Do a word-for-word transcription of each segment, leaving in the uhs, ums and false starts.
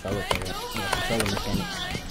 Solo para la consola mecánica.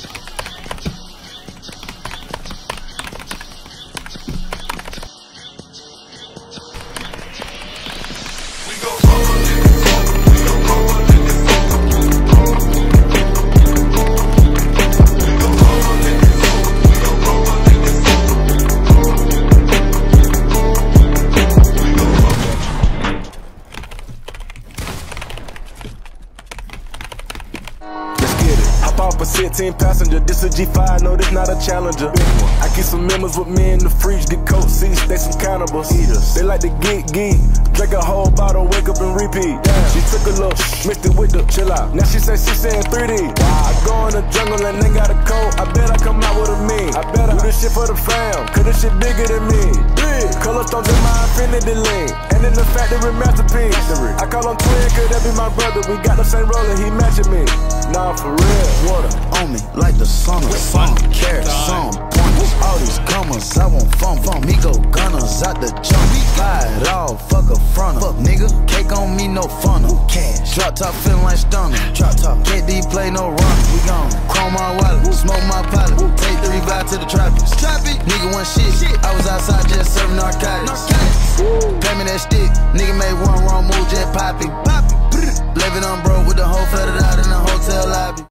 Off a sixteen passenger, this a G five, no, this not a Challenger. I keep some members with me in the fridge, get coat seats, they some cannibals. Eaters. They like to geek, geek, drink a whole bottle, wake up and repeat. Damn. She took a look, mixed it with the chill out. Now she say she saying three D. Wow. I go in the jungle and they got a coat, I bet I come out with a mean. I bet I do this shit for the fam, cause this shit bigger than me. Big. Color stones in my infinity lane, and in the factory masterpiece. I call him twin, cause that be my brother. We got the same roller, he matching me. Nah, for real. Water on me like the sun or some carrots, some pointers. All these comers, I want fun from me, go gunners out the jump. Buy it all, fuck a fronter. Fuck nigga, cake on me, no funnel. Cash, drop top feeling like stunner. Drop top, K D play no run. We gone, chrome my wallet, smoke my pilot. Take three vibe to the tropics. Nigga one shit, I was outside just serving narcotics. Pay me that stick, nigga made one wrong move, just popping. Living on bro with the whole flooded out in the hotel lobby.